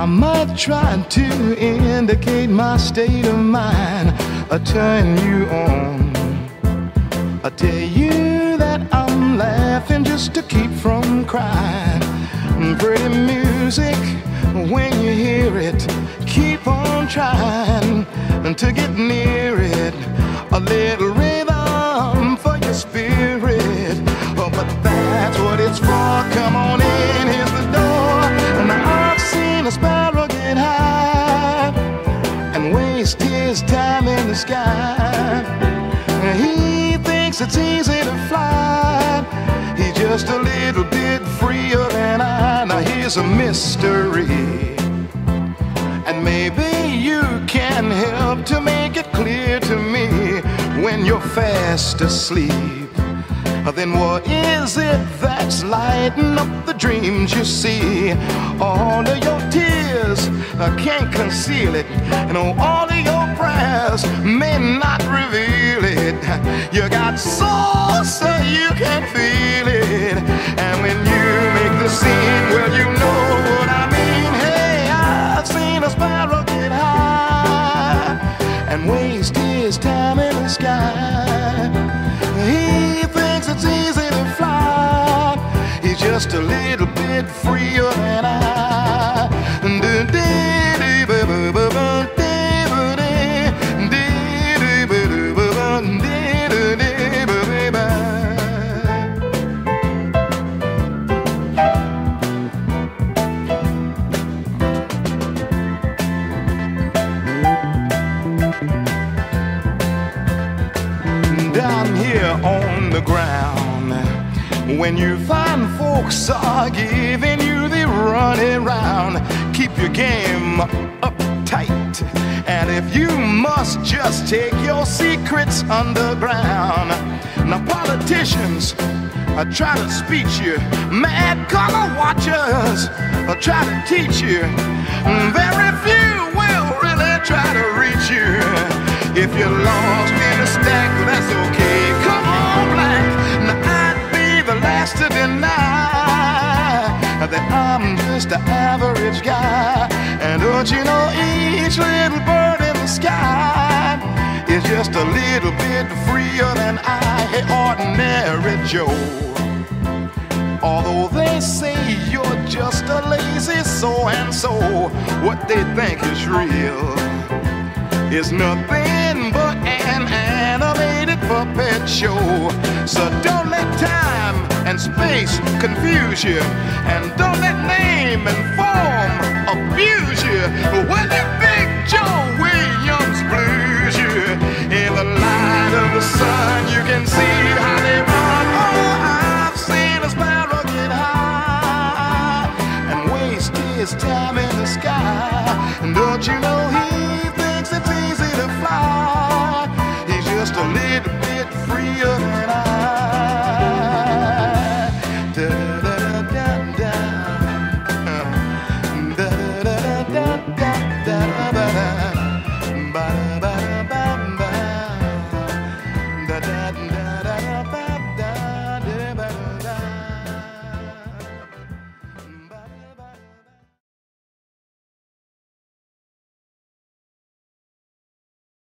I might try to indicate my state of mind, turn you on. I tell you that I'm laughing just to keep from crying. Pretty music, when you hear it, keep on trying to get near it. A little rhythm for your spirit. Oh, but that's what it's for. Come on in, here's the door. Now I've seen a sparrow get high and waste his time in the sky. He thinks it's easy to fly. He's just a little bit freer than I. Now here's a mystery, and maybe you can help to make it clear to me. When you're fast asleep, then what is it that's lighting up the dreams you see? All of your tears can't conceal it, and all of your prayers may not reveal it. You got soul so you can feel it, and when you make the scene, well, you know what I mean. Hey, I've seen a sparrow get high and waste his time in the sky. He thinks it's easy to fly. He's just a little bit freer than I. Down here on the ground, when you find folks are giving you the runaround, keep your game uptight. And if you must, just take your secrets underground. Now politicians try to speech you, mad color watchers try to teach you. Very few will really try to reach you. If you're lost in a stack, that's okay. Come on, black. Now I'd be the last to deny that I'm just an average guy. And don't you know, each little bird in the sky is just a little bit freer than I. Hey, ordinary Joe. Although they say you're just a lazy so-and-so, what they think is real is nothing but an animated puppet show. So don't let time and space confuse you, and don't let name and form abuse you. When you Big Joe Williams blues you, in the light of the sun you can see how they run. Oh, I've seen a sparrow get high and waste his time in the sky. And don't you know he